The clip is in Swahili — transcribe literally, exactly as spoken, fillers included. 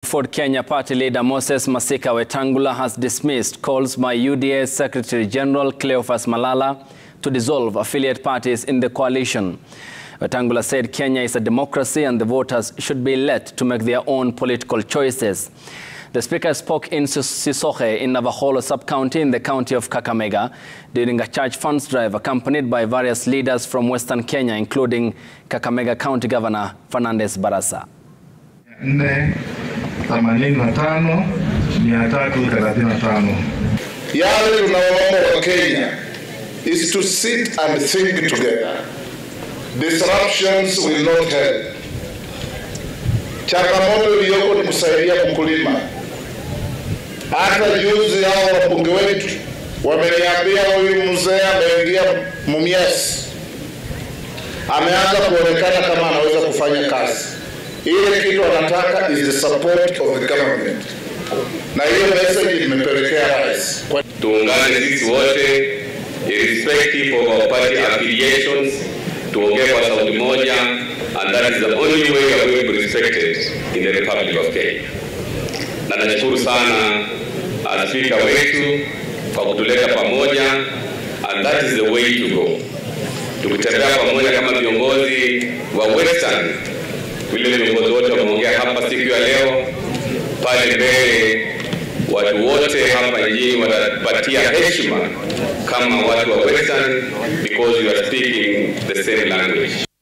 Ford Kenya Party leader Moses Wetangula has dismissed calls by U D A Secretary General Cleophas Malala to dissolve affiliate parties in the coalition. Wetangula said Kenya is a democracy and the voters should be let to make their own political choices. The speaker spoke in Sisohe in Navaholo sub-county in the county of Kakamega during a church funds drive accompanied by various leaders from Western Kenya, including Kakamega County Governor Fernandez Barasa. Yale tunaomba wa Kenya is to sit and think together. Disruptions will not help. Changamoto iliyoko ni kusaidia mkulima. Hata juzi hao wabunge wetu wameniambia huyu mzee ameingia Mumias, ameanza kuonekana kama anaweza kufanya kazi. Ile kitu anataka is the support of the government. Na hiyo message imepelekea rais. Tuungane sisi wote irrespective of our party affiliations, tuongee kwa sauti moja, and that is the only way we are going to be respected in the Republic of Kenya. Na nashukuru sana speaker wetu kwa kutuleta pamoja, and that is the way to go. Tukitembea pamoja kama viongozi wa Western, vile viongozi wote wameongea hapa siku ya leo, pale mbele watu wote hapa nchini watapatia heshima kama watu wa Western because you are speaking the same language.